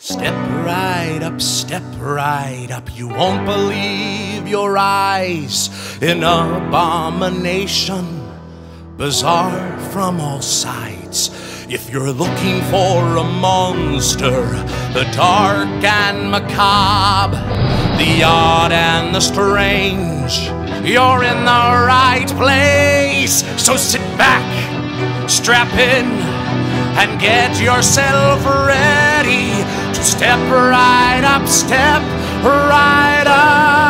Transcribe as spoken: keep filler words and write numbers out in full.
Step right up, step right up. You won't believe your eyes. An abomination, bizarre from all sides. If you're looking for a monster, the dark and macabre, the odd and the strange, you're in the right place. So sit back, strap in, and get yourself ready to step right up, step right up.